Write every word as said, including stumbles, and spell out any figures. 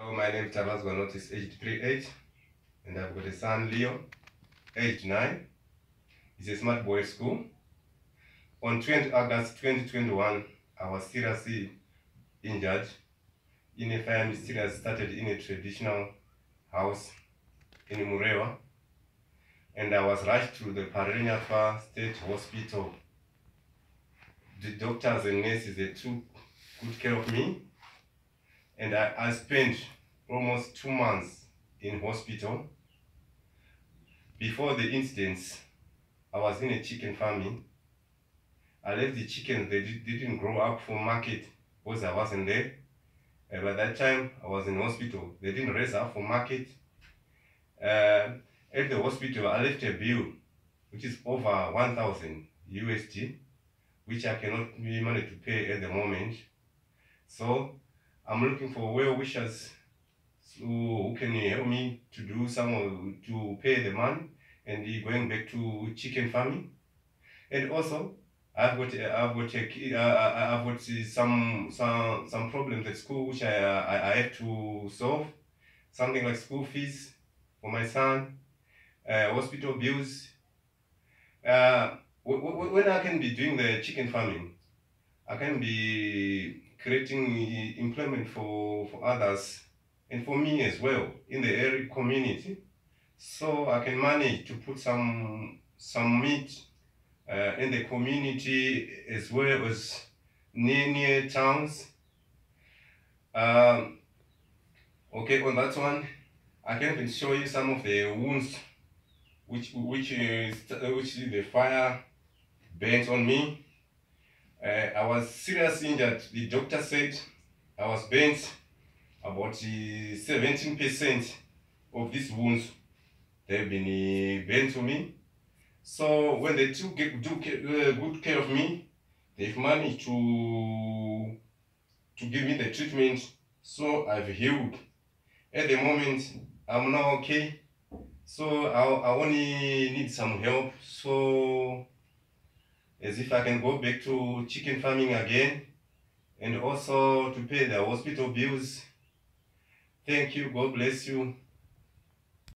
Hello, my name is Tafadzwa Notice, aged three age, and I've got a son, Leo, aged nine. He's a smart boy at school. On twentieth August twenty twenty-one, I was seriously injured in a fire mysterious that started in a traditional house in Murewa, and I was rushed to the Tafadzwa State Hospital. The doctors and nurses, they took good care of me, and I, I spent almost two months in hospital. Before the incidents, I was in a chicken farming. I left the chickens, they did, didn't grow up for market because I wasn't there. Uh, by that time, I was in hospital. They didn't raise up for market. Uh, at the hospital, I left a bill, which is over one thousand U S D, which I cannot manage to pay at the moment. So, I'm looking for well-wishers who can help me to do some, to pay the money and going back to chicken farming. And also, I've got I've got a, uh, I've got some some some problems at school which I, I I have to solve. Something like school fees for my son, uh, hospital bills. Uh, when I can be doing the chicken farming, I can be creating employment for for others and for me as well in the area community, so I can manage to put some some meat uh, in the community as well as near near towns. Um, okay, on that one, I can even show you some of the wounds which which is which the fire burnt on me. Uh, I was seriously injured. The doctor said I was burnt. About seventeen percent of these wounds, they've been burnt to me. So when they took do uh, good care of me, they've managed to to give me the treatment. So I've healed. At the moment, I'm now okay. So I, I only need some help. So as if I can go back to chicken farming again, and also to pay the hospital bills. Thank you. God bless you.